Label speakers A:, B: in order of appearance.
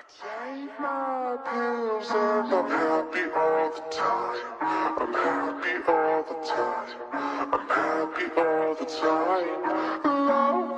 A: Take my pills and I'm happy all the time. I'm happy all the time. I'm happy all the time. Love